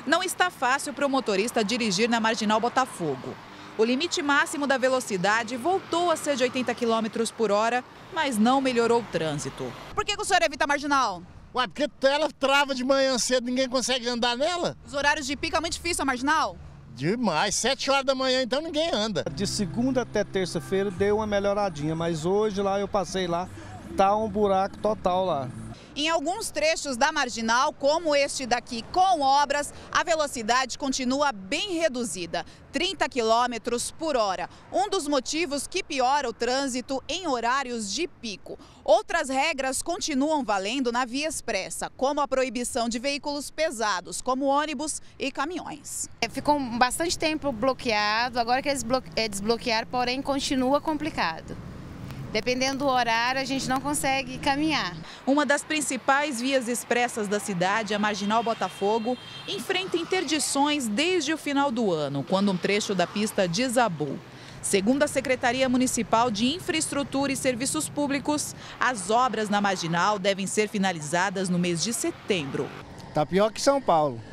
Não está fácil para o motorista dirigir na Marginal Botafogo. O limite máximo da velocidade voltou a ser de 80 km por hora, mas não melhorou o trânsito. Por que o senhor evita a Marginal? Ué, porque ela trava de manhã cedo, ninguém consegue andar nela. Os horários de pico é muito difícil a Marginal? Demais, 7 horas da manhã então ninguém anda. De segunda até terça-feira deu uma melhoradinha, mas hoje lá eu passei lá, tá um buraco total lá. Em alguns trechos da Marginal, como este daqui com obras, a velocidade continua bem reduzida, 30 km por hora. Um dos motivos que piora o trânsito em horários de pico. Outras regras continuam valendo na via expressa, como a proibição de veículos pesados, como ônibus e caminhões. Ficou bastante tempo bloqueado, agora que eles desbloquearam, porém continua complicado. Dependendo do horário, a gente não consegue caminhar. Uma das principais vias expressas da cidade, a Marginal Botafogo, enfrenta interdições desde o final do ano, quando um trecho da pista desabou. Segundo a Secretaria Municipal de Infraestrutura e Serviços Públicos, as obras na Marginal devem ser finalizadas no mês de setembro. Tá pior que São Paulo.